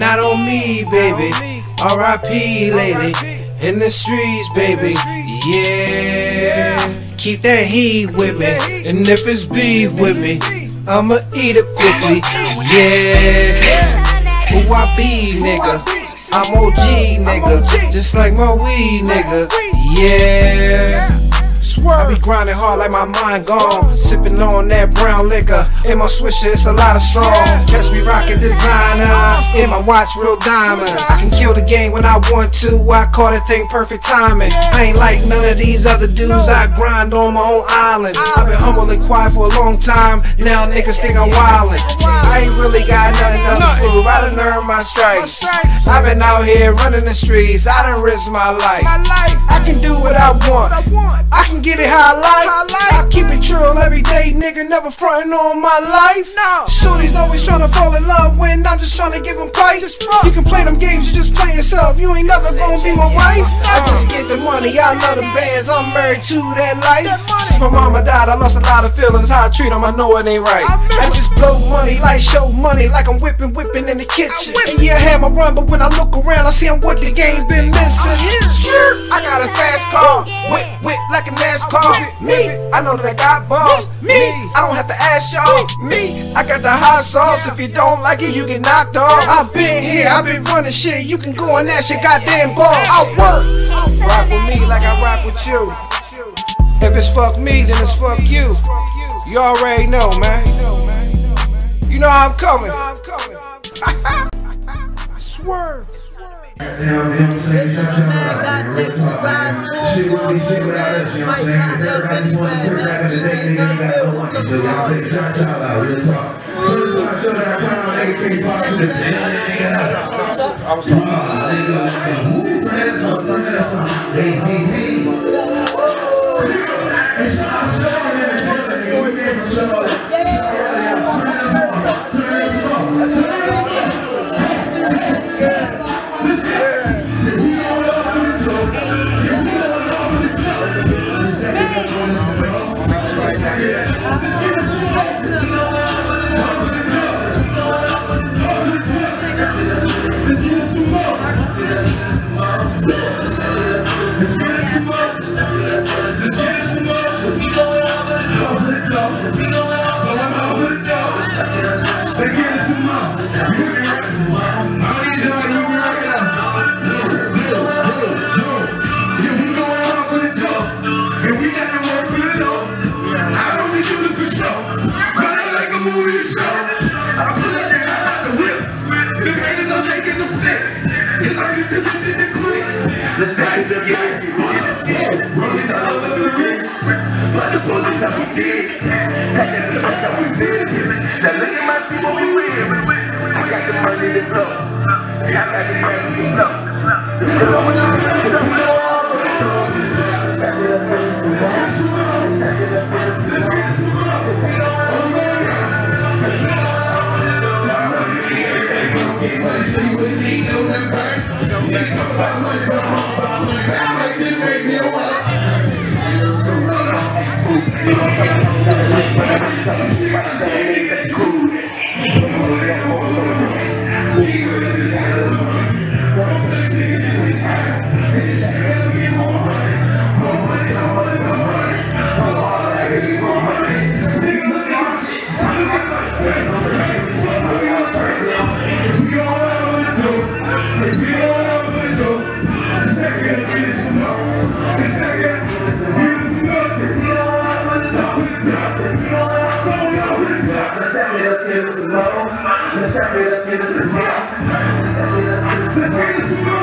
not on me, baby. R.I.P. lady, in the streets, baby. Yeah, keep that heat with me, and if it's beef with me, I'ma eat it quickly. Yeah, who I be, nigga? I'm OG, nigga, just like my weed, nigga. Yeah, I be grinding hard like my mind gone, sipping on that brown liquor. In my swisher, it's a lot of strong. Catch me rockin' designer, in my watch, real diamonds. I can kill the game when I want to, I call that thing perfect timing. I ain't like none of these other dudes, I grind on my own island. I've been humble and quiet for a long time, now niggas think I'm wildin'. I ain't really got nothing else to prove, I done earned my stripes. I've been out here running the streets, I done risked my life. I can do what I want, I can get it how I like. I keep it true every day, nigga, never frontin' on my life. Shorty's always tryna fall in love when I'm just tryna give them price. You can play them games, you just play yourself, you ain't never gonna be my wife. I just get the money, I love the bands, I'm married to that life. Since my mama died, I lost a lot of feelings, how I treat them, I know it ain't right. I just blow money, like show money, like I'm whipping in the kitchen. And yeah, I had my run, but when I look around, I see I'm what the game been missing. I got a fast car, whip like a NASCAR. Me, I know that I got balls. Me, I don't have to ask y'all. Me, I got the hot sauce. If you don't like it, you get knocked off. I've been here, I've been running shit. You can go and ask your goddamn boss. I work, rock with me like I rock with you. If it's fuck me, then it's fuck you. You already know, man. You know how I'm coming. Swerve. Let's back it up, rolling all over the wrist. But the police how we did. That's the fuck how we did. Now look at my team what we win. I got the money to blow. I got the money to blow. Let's